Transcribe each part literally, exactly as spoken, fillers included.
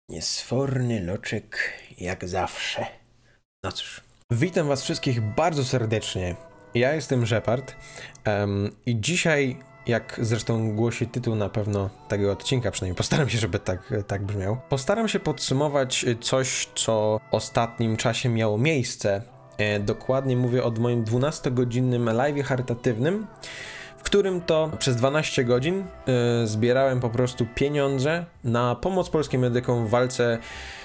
Niesforny loczek jak zawsze. No cóż. Witam was wszystkich bardzo serdecznie. Ja jestem Shepard um, i dzisiaj, jak zresztą głosi tytuł na pewno tego odcinka, przynajmniej postaram się, żeby tak, tak brzmiał, postaram się podsumować coś, co w ostatnim czasie miało miejsce. E, dokładnie mówię o moim dwunastogodzinnym live'ie charytatywnym, w którym to przez dwanaście godzin y, zbierałem po prostu pieniądze na pomoc polskim medykom w walce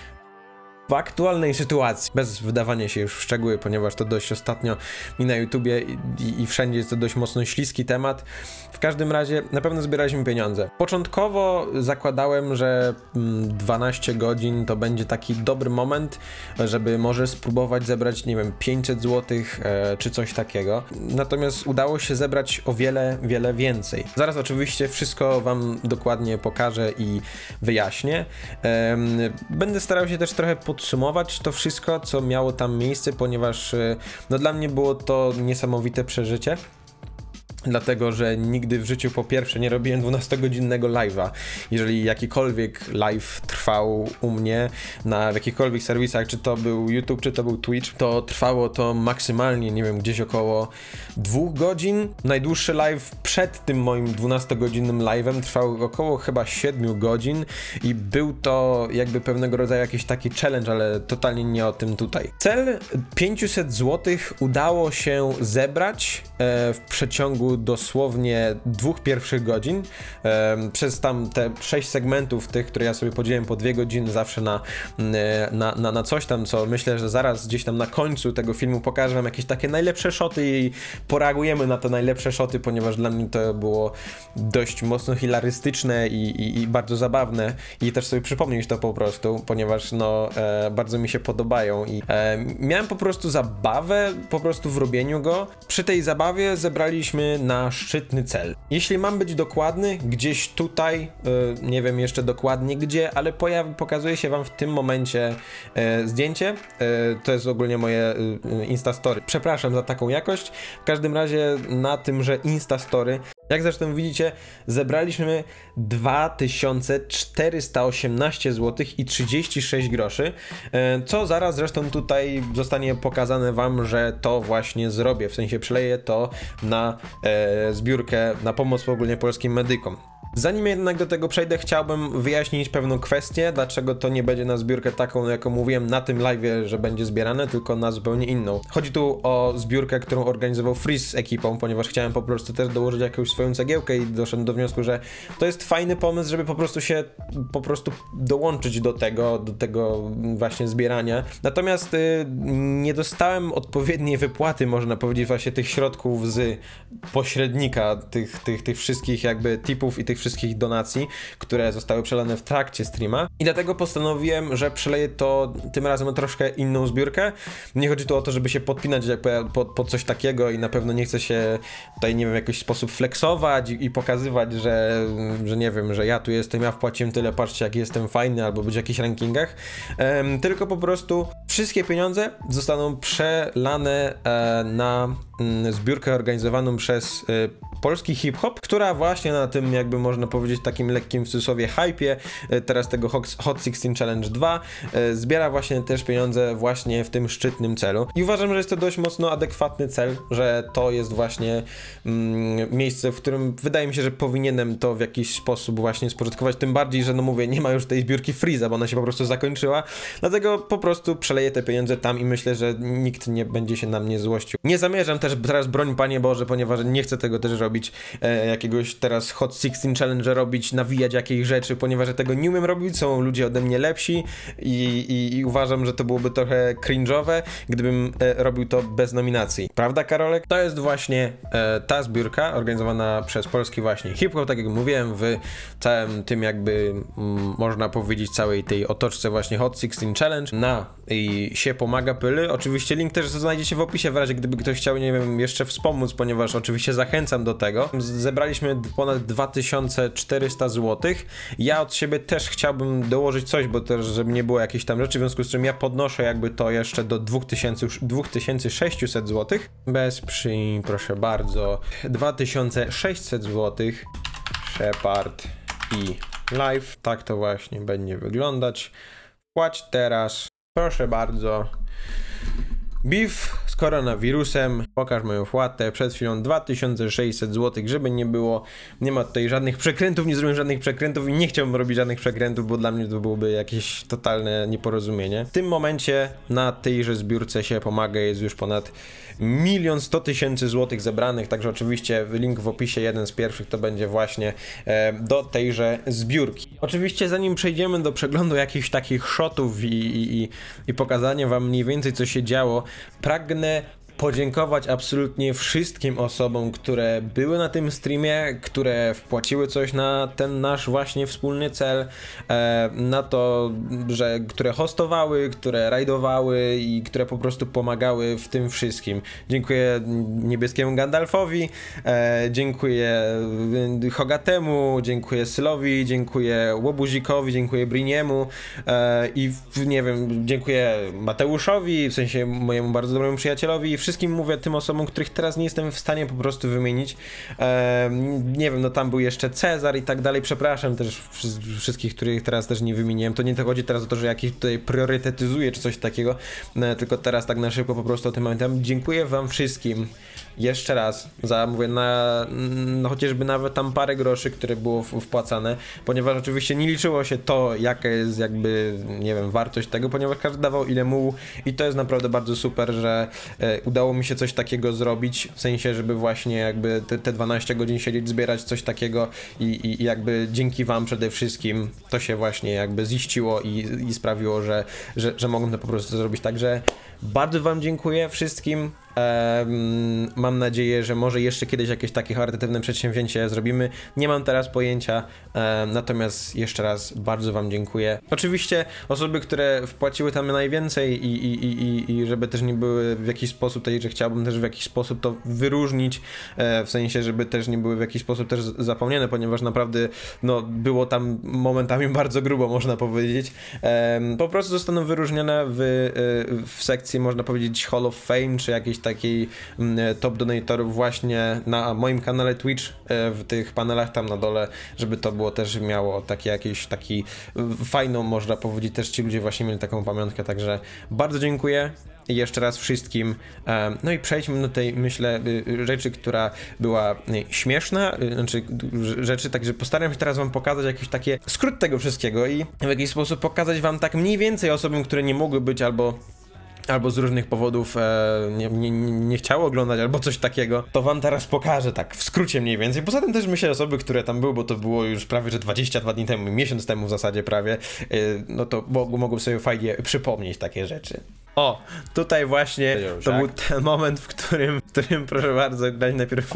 w aktualnej sytuacji, bez wdawania się już w szczegóły, ponieważ to dość ostatnio mi na YouTubie i, i, i wszędzie jest to dość mocno śliski temat. W każdym razie na pewno zbieraliśmy pieniądze. Początkowo zakładałem, że dwanaście godzin to będzie taki dobry moment, żeby może spróbować zebrać, nie wiem, pięćset złotych e, czy coś takiego. Natomiast udało się zebrać o wiele, wiele więcej. Zaraz oczywiście wszystko wam dokładnie pokażę i wyjaśnię. E, będę starał się też trochę pod podsumować to wszystko, co miało tam miejsce, ponieważ no dla mnie było to niesamowite przeżycie. Dlatego, że nigdy w życiu po pierwsze nie robiłem dwunastogodzinnego live'a. Jeżeli jakikolwiek live trwał u mnie na jakichkolwiek serwisach, czy to był YouTube, czy to był Twitch, to trwało to maksymalnie, nie wiem, gdzieś około dwóch godzin. Najdłuższy live przed tym moim dwunastogodzinnym live'em trwał około chyba siedmiu godzin i był to jakby pewnego rodzaju jakiś taki challenge, ale totalnie nie o tym tutaj. Cel pięćset złotych udało się zebrać e, w przeciągu dosłownie dwóch pierwszych godzin. E, przez tam te sześć segmentów tych, które ja sobie podzieliłem po dwie godziny zawsze na, na, na, na coś tam, co myślę, że zaraz gdzieś tam na końcu tego filmu pokażę wam jakieś takie najlepsze szoty i poreagujemy na te najlepsze szoty, ponieważ dla mnie to było dość mocno hilarystyczne i, i, i bardzo zabawne i też sobie przypomnieć to po prostu, ponieważ no e, bardzo mi się podobają i e, miałem po prostu zabawę po prostu w robieniu go. Przy tej zabawie zebraliśmy na szczytny cel. Jeśli mam być dokładny, gdzieś tutaj, e, nie wiem jeszcze dokładnie gdzie, ale pojawi, pokazuje się wam w tym momencie e, zdjęcie. E, to jest ogólnie moje e, Instastory. Przepraszam za taką jakość. W każdym razie na tymże Instastory, jak zresztą widzicie, zebraliśmy dwa tysiące czterysta osiemnaście złotych i trzydzieści sześć groszy, co zaraz zresztą tutaj zostanie pokazane wam, że to właśnie zrobię, w sensie przeleję to na e, zbiórkę, na pomoc ogólnie polskim medykom. Zanim jednak do tego przejdę, chciałbym wyjaśnić pewną kwestię, dlaczego to nie będzie na zbiórkę taką, jaką mówiłem na tym live'ie, że będzie zbierane, tylko na zupełnie inną. Chodzi tu o zbiórkę, którą organizował Freeze z ekipą, ponieważ chciałem po prostu też dołożyć jakąś swoją cegiełkę i doszedłem do wniosku, że to jest fajny pomysł, żeby po prostu się po prostu dołączyć do tego, do tego właśnie zbierania. Natomiast y, nie dostałem odpowiedniej wypłaty, można powiedzieć, właśnie tych środków z pośrednika, tych, tych, tych wszystkich jakby tipów i tych wszystkich donacji, które zostały przelane w trakcie streama i dlatego postanowiłem, że przeleję to tym razem na troszkę inną zbiórkę. Nie chodzi tu o to, żeby się podpinać pod, pod coś takiego i na pewno nie chcę się tutaj, nie wiem, w jakiś sposób flexować i, i pokazywać, że, że nie wiem, że ja tu jestem, ja wpłaciłem tyle, patrzcie jak jestem fajny, albo być w jakichś rankingach, um, tylko po prostu wszystkie pieniądze zostaną przelane e, na mm, zbiórkę organizowaną przez e, polski hip-hop, która właśnie na tym, jakby można powiedzieć, takim lekkim w cudzysłowie hypie, teraz tego Hot szesnaście Challenge dwa, zbiera właśnie też pieniądze właśnie w tym szczytnym celu. I uważam, że jest to dość mocno adekwatny cel, że to jest właśnie mm, miejsce, w którym wydaje mi się, że powinienem to w jakiś sposób właśnie spożytkować, tym bardziej, że no mówię, nie ma już tej zbiórki Freeza, bo ona się po prostu zakończyła, dlatego po prostu przeleję te pieniądze tam i myślę, że nikt nie będzie się na mnie złościł. Nie zamierzam też teraz, broń Panie Boże, ponieważ nie chcę tego też robić, robić e, jakiegoś teraz Hot szesnaście Challenge robić, nawijać jakiejś rzeczy, ponieważ ja tego nie umiem robić, są ludzie ode mnie lepsi i, i, i uważam, że to byłoby trochę cringe'owe, gdybym e, robił to bez nominacji. Prawda, Karolek? To jest właśnie e, ta zbiórka organizowana przez polski właśnie hip-hop, tak jak mówiłem, w całym tym jakby m, można powiedzieć całej tej otoczce właśnie Hot szesnaście Challenge na i się pomaga pyly. Oczywiście link też znajdziecie w opisie w razie gdyby ktoś chciał, nie wiem, jeszcze wspomóc, ponieważ oczywiście zachęcam do tego. Zebraliśmy ponad dwa tysiące czterysta złotych. Ja od siebie też chciałbym dołożyć coś, bo też, żeby nie było jakiejś tam rzeczy, w związku z czym ja podnoszę jakby to jeszcze do dwa tysiące sześćset złotych. Bez przy, proszę bardzo, dwa tysiące sześćset złotych. Shepard i live. Tak to właśnie będzie wyglądać. Płać teraz. Proszę bardzo. Beef z koronawirusem. Pokaż moją wpłatę. Przed chwilą dwa tysiące sześćset złotych, żeby nie było. Nie ma tutaj żadnych przekrętów, nie zrobiłem żadnych przekrętów i nie chciałbym robić żadnych przekrętów, bo dla mnie to byłoby jakieś totalne nieporozumienie. W tym momencie na tejże zbiórce się pomaga. Jest już ponad milion sto tysięcy złotych zebranych, także oczywiście link w opisie, jeden z pierwszych to będzie właśnie e, do tejże zbiórki. Oczywiście zanim przejdziemy do przeglądu jakichś takich shotów i, i, i, i pokazania wam mniej więcej co się działo, pragnę podziękować absolutnie wszystkim osobom, które były na tym streamie, które wpłaciły coś na ten nasz właśnie wspólny cel, e, na to, że które hostowały, które rajdowały i które po prostu pomagały w tym wszystkim. Dziękuję Niebieskiemu Gandalfowi, e, dziękuję Hogatemu, dziękuję Sylowi, dziękuję Łobuzikowi, dziękuję Briniemu e, i nie wiem, dziękuję Mateuszowi, w sensie mojemu bardzo dobremu przyjacielowi. Wszystkim mówię tym osobom, których teraz nie jestem w stanie po prostu wymienić. E, nie wiem, no tam był jeszcze Cezar i tak dalej. Przepraszam też wszystkich, których teraz też nie wymieniłem. To nie to chodzi teraz o to, że jakiś tutaj priorytetyzuję czy coś takiego, e, tylko teraz tak na szybko po prostu o tym pamiętam. Dziękuję wam wszystkim jeszcze raz za, mówię, na, no chociażby nawet tam parę groszy, które było wpłacane, ponieważ oczywiście nie liczyło się to, jaka jest jakby, nie wiem, wartość tego, ponieważ każdy dawał ile mógł i to jest naprawdę bardzo super, że e, udało mi się coś takiego zrobić, w sensie, żeby właśnie jakby te, te dwanaście godzin siedzieć, zbierać coś takiego i, i, i jakby dzięki wam przede wszystkim to się właśnie jakby ziściło i, i sprawiło, że, że, że mogłem to po prostu zrobić, także bardzo wam dziękuję wszystkim. Um, mam nadzieję, że może jeszcze kiedyś jakieś takie charytatywne przedsięwzięcie zrobimy. Nie mam teraz pojęcia, um, natomiast jeszcze raz bardzo wam dziękuję. Oczywiście osoby, które wpłaciły tam najwięcej i, i, i, i żeby też nie były w jakiś sposób, tej, że chciałbym też w jakiś sposób to wyróżnić, e, w sensie, żeby też nie były w jakiś sposób też zapomniane, ponieważ naprawdę no, było tam momentami bardzo grubo, można powiedzieć. E, po prostu zostaną wyróżnione w, w sekcji, można powiedzieć, Hall of Fame, czy jakiejś takiej top donatorów właśnie na moim kanale Twitch, w tych panelach tam na dole, żeby to było też miało taki jakiś taki fajną, można powiedzieć, też ci ludzie właśnie mieli taką pamiątkę, także bardzo dziękuję jeszcze raz wszystkim. No i przejdźmy do tej, myślę, rzeczy, która była śmieszna, znaczy rzeczy, także postaram się teraz wam pokazać jakiś taki skrót tego wszystkiego i w jakiś sposób pokazać wam tak mniej więcej osobom, które nie mogły być albo albo z różnych powodów e, nie, nie, nie chciało oglądać, albo coś takiego, to wam teraz pokażę tak w skrócie mniej więcej. Poza tym też myślę, osoby, które tam były, bo to było już prawie że dwadzieścia dwa dni temu, miesiąc temu w zasadzie prawie, e, no to mogą, mogą sobie fajnie przypomnieć takie rzeczy. O, tutaj właśnie to był ten moment, w którym, w którym proszę bardzo, dać najpierw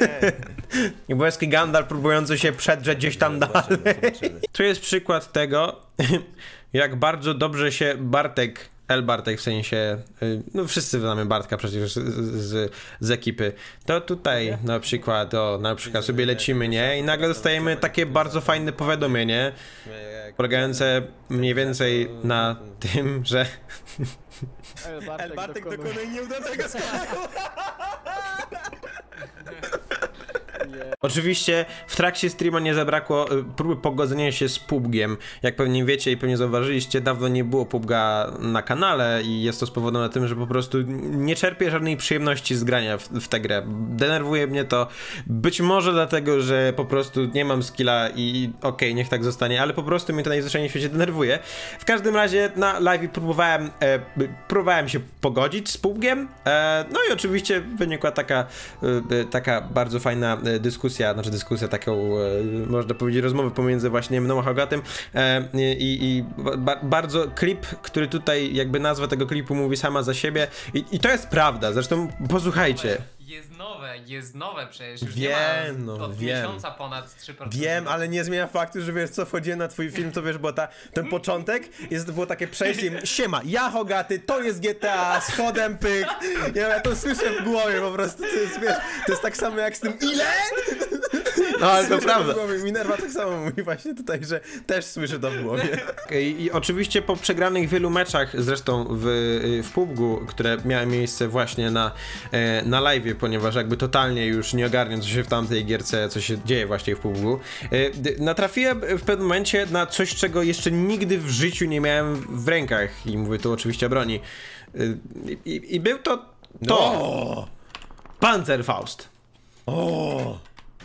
Niebieski Gandalf próbujący się przedrzeć gdzieś tam dalej. Tu jest przykład tego, jak bardzo dobrze się Bartek El Bartek, w sensie, no wszyscy znamy Bartka przecież z, z, z ekipy, to tutaj na przykład, o, na przykład sobie lecimy, nie? I nagle dostajemy takie bardzo fajne powiadomienie, polegające mniej więcej na tym, że El Bartek, El Bartek dokonuje dokonuje nieudanego skoku. Nie. Oczywiście w trakcie streama nie zabrakło y, próby pogodzenia się z pubgiem. Jak pewnie wiecie i pewnie zauważyliście, dawno nie było pubga na kanale i jest to spowodowane tym, że po prostu nie czerpię żadnej przyjemności z grania w, w tę grę. Denerwuje mnie to, być może dlatego, że po prostu nie mam skilla i okej, okay, niech tak zostanie, ale po prostu mnie to najzwyczajniej w świecie denerwuje. W każdym razie na live próbowałem, e, próbowałem się pogodzić z pubgiem, e, no i oczywiście wynikła taka, e, taka bardzo fajna e, dyskusja, znaczy dyskusja, taką, e, można powiedzieć, rozmowę pomiędzy właśnie mną a Hogatem e, i, i ba bardzo klip, który tutaj jakby nazwa tego klipu mówi sama za siebie i, i to jest prawda, zresztą posłuchajcie. Jest nowe, jest nowe przecież. Już Wiem, nie ma no, od wiem. miesiąca ponad trzy procent. Wiem, ale nie zmienia faktu, że wiesz co, wchodziłem na twój film, to wiesz, bo ta, ten początek jest, było takie przejście, siema, ja Hogaty, to jest G T A, schodem pyk, ja, ja to słyszę w głowie po prostu, to jest, wiesz, to jest tak samo jak z tym, ile? No ale to prawda. Minerva tak samo mówi właśnie tutaj, że też słyszę to w głowie. I, i oczywiście po przegranych wielu meczach, zresztą w, w P U B G, które miały miejsce właśnie na, na live'ie, ponieważ jakby totalnie już nie ogarniam, co się w tamtej gierce, co się dzieje właśnie w P U B G, natrafiłem w pewnym momencie na coś, czego jeszcze nigdy w życiu nie miałem w rękach. I mówię tu oczywiście o broni. I, i był to to. No. Panzerfaust. O.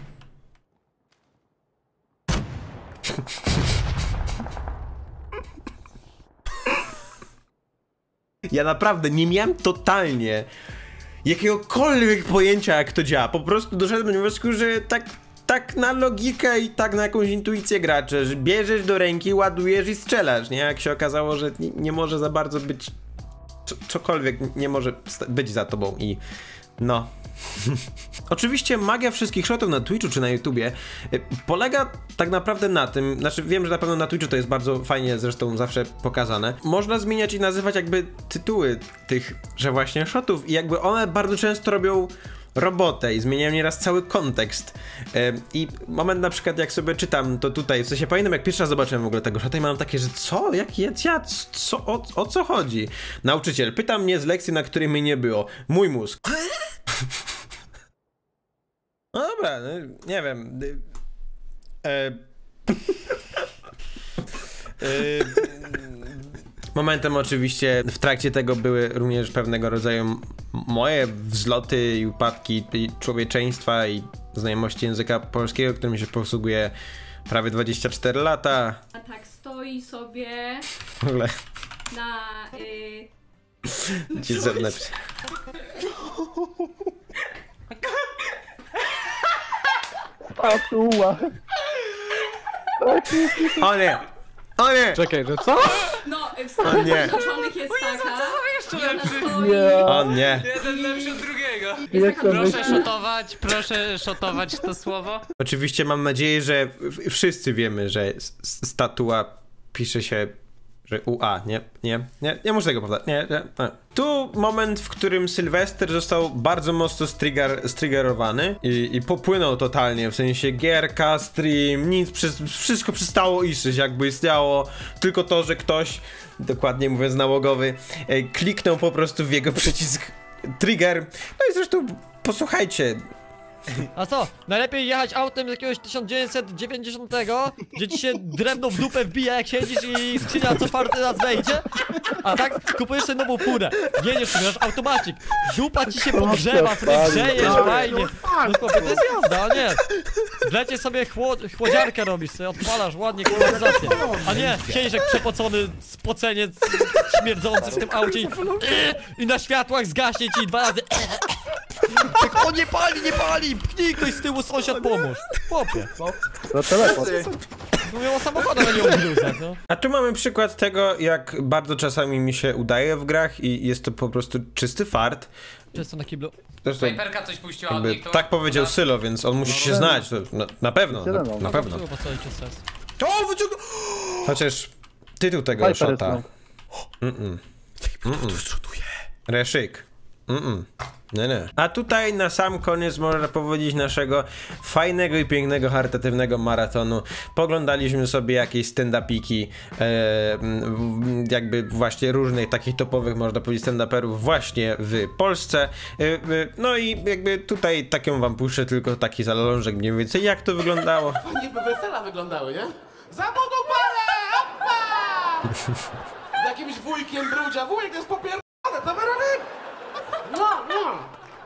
Ja naprawdę nie miałem totalnie jakiegokolwiek pojęcia, jak to działa. Po prostu doszedłem do wniosku, że tak, tak na logikę i tak na jakąś intuicję gracze, że bierzesz do ręki, ładujesz i strzelasz, nie? Jak się okazało, że nie, nie może za bardzo być cokolwiek, nie może być za tobą i no. Oczywiście magia wszystkich shotów na Twitchu czy na YouTubie polega tak naprawdę na tym, znaczy wiem, że na pewno na Twitchu to jest bardzo fajnie zresztą zawsze pokazane. Można zmieniać i nazywać jakby tytuły tych, że właśnie shotów i jakby one bardzo często robią robotę i zmieniają nieraz cały kontekst. I moment na przykład jak sobie czytam to tutaj, w sensie pamiętam jak pierwszy raz zobaczyłem w ogóle tego shota i mam takie, że co? Jak ja? Co? O, o co chodzi? Nauczyciel pyta mnie z lekcji, na której mnie nie było. Mój mózg. No dobra, no, nie wiem. E... e... Momentem oczywiście w trakcie tego były również pewnego rodzaju moje wzloty i upadki i człowieczeństwa i znajomości języka polskiego, którym się posługuje prawie dwadzieścia cztery lata. A tak stoi sobie w ogóle na... Y... Ci zewnętrz. Patuła. O nie! O nie! Czekaj, że co? No, w Stanach Zjednoczonych jest taka... Jeszcze lepszy. Nie. O nie! Jeden lepszy od drugiego. Jest taka Proszę szotować, proszę szotować to słowo. Oczywiście mam nadzieję, że wszyscy wiemy, że statua pisze się, że U A, nie? Nie? Nie? Nie muszę tego powtarzać. Nie, nie, nie. Tu moment, w którym Sylwester został bardzo mocno strigger, striggerowany i, i popłynął totalnie, w sensie gierka, stream, nic, przez, wszystko przestało istnieć, jakby istniało tylko to, że ktoś, dokładnie mówiąc nałogowy, e, kliknął po prostu w jego przycisk trigger. No i zresztą posłuchajcie. A co? Najlepiej jechać autem z jakiegoś tysiąc dziewięćset dziewięćdziesiątego, gdzie ci się drewno w dupę wbija jak siedzisz i skrzynia co czwarty raz wejdzie? A tak kupujesz sobie nową furę, jedziesz, masz automacik, dupa ci się podgrzewa, sobie grzejesz, fajnie. No chłopie, to jest jazda, a nie. W lecie sobie chłod chłodziarkę robisz, sobie odpalasz ładnie klimatyzację. A nie, siedzisz jak przepocony spoceniec śmierdzący w tym aucie i, i na światłach zgaśnie ci dwa razy. Tak, o nie pali, nie pali! Pchnij ktoś z tyłu, sąsiad pomóż. Chłopie. To telefon. Mówią o samochodach, a nie o bluzach, no. A tu mamy przykład tego, jak bardzo czasami mi się udaje w grach i jest to po prostu czysty fart. Często na kiblu. Zresztą Snajperka coś puściła od jakby, nich, to... tak powiedział Sylo, więc on musi się znać, to na, na pewno, na, na pewno. Było postawić stres. O, wyciągnął! Chociaż tytuł tego shota. Mm-mm. Mm-mm. Reszyk. Mm-mm. Nie, nie. A tutaj na sam koniec można powiedzieć naszego fajnego i pięknego, charytatywnego maratonu. Poglądaliśmy sobie jakieś stand-upiki, e, jakby właśnie różnych takich topowych, można powiedzieć, stand-uperów właśnie w Polsce. E, e, no i jakby tutaj taką wam puszczę tylko taki zalążek mniej więcej, jak to wyglądało. Niby wesela wyglądały, nie? Za młodą parę! Oppa! Z jakimś wujkiem brudzia. Wujek to jest popierdolone, to wyrony! No, no.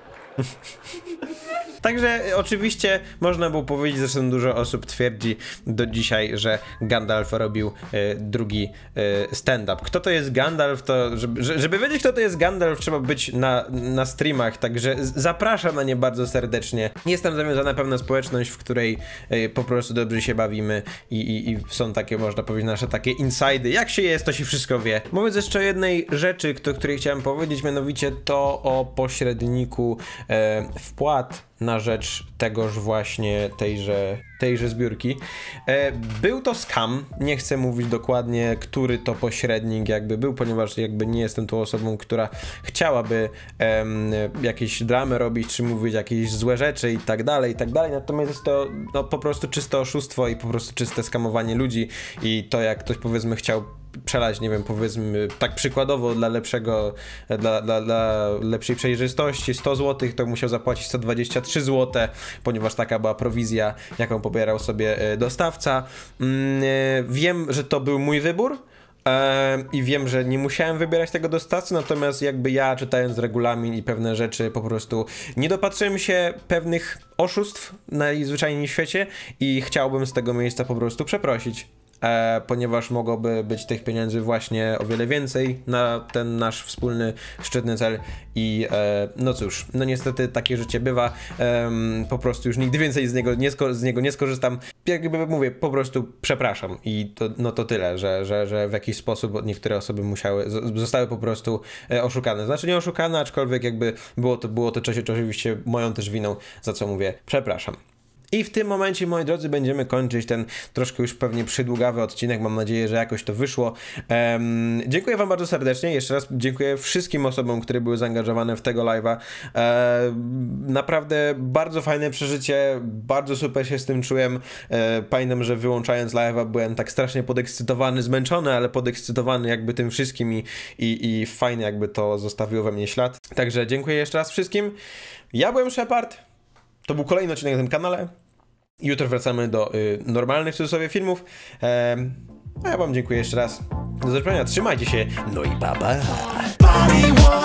Także oczywiście można było powiedzieć, zresztą dużo osób twierdzi do dzisiaj, że Gandalf robił e, drugi e, stand-up. Kto to jest Gandalf, to żeby, żeby wiedzieć, kto to jest Gandalf, trzeba być na, na streamach, także zapraszam na nie bardzo serdecznie. Jest tam zawiązana pewna społeczność, w której e, po prostu dobrze się bawimy i, i, i są takie, można powiedzieć, nasze takie insajdy. Jak się jest, to się wszystko wie. Mówiąc jeszcze o jednej rzeczy, o której chciałem powiedzieć, mianowicie to o pośredniku e, wpłat na rzecz tegoż właśnie, tejże, tejże zbiórki. E, był to scam, nie chcę mówić dokładnie, który to pośrednik jakby był, ponieważ jakby nie jestem tą osobą, która chciałaby em, jakieś dramy robić, czy mówić jakieś złe rzeczy i tak dalej, i tak dalej, natomiast jest to no, po prostu czyste oszustwo i po prostu czyste skamowanie ludzi i to jak ktoś powiedzmy chciał przelać, nie wiem, powiedzmy tak przykładowo dla lepszego, dla, dla, dla lepszej przejrzystości sto złotych, to musiał zapłacić sto dwadzieścia trzy złote, ponieważ taka była prowizja, jaką pobierał sobie dostawca. Wiem, że to był mój wybór, i wiem, że nie musiałem wybierać tego dostawcy, natomiast jakby ja, czytając regulamin i pewne rzeczy, po prostu nie dopatrzyłem się pewnych oszustw najzwyczajniej w świecie i chciałbym z tego miejsca po prostu przeprosić. E, ponieważ mogłoby być tych pieniędzy właśnie o wiele więcej na ten nasz wspólny, szczytny cel i e, no cóż, no niestety takie życie bywa, e, po prostu już nigdy więcej z niego nie, sko z niego nie skorzystam, jakby mówię, po prostu przepraszam i to, no to tyle, że, że, że w jakiś sposób niektóre osoby musiały, zostały po prostu e, oszukane, znaczy nie oszukane, aczkolwiek jakby było to, było to oczywiście moją też winą, za co mówię, przepraszam. I w tym momencie, moi drodzy, będziemy kończyć ten troszkę już pewnie przydługawy odcinek. Mam nadzieję, że jakoś to wyszło. Um, dziękuję wam bardzo serdecznie. Jeszcze raz dziękuję wszystkim osobom, które były zaangażowane w tego live'a. E, naprawdę bardzo fajne przeżycie. Bardzo super się z tym czułem. E, pamiętam, że wyłączając live'a byłem tak strasznie podekscytowany, zmęczony, ale podekscytowany jakby tym wszystkim i, i, i fajnie jakby to zostawiło we mnie ślad. Także dziękuję jeszcze raz wszystkim. Ja byłem Shepard. To był kolejny odcinek na tym kanale. Jutro wracamy do y, normalnych w cudzysłowie filmów. Ehm, a ja wam dziękuję jeszcze raz. Do zobaczenia, trzymajcie się. No i baba.